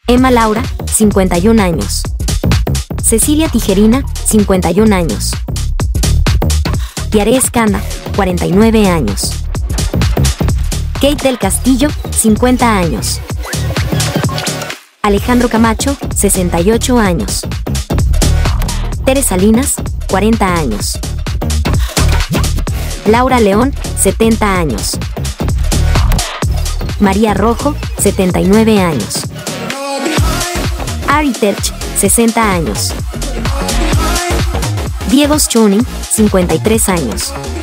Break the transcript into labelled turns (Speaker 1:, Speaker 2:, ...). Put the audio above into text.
Speaker 1: Emma Laura, 51 años. Cecilia Tijerina, 51 años. Tiare Escanda, 49 años. Kate del Castillo, 50 años. Alejandro Camacho, 68 años. Tere Salinas, 40 años. Laura León, 70 años. María Rojo, 79 años. Ari Terch, 60 años. Diego Schoening, 53 años.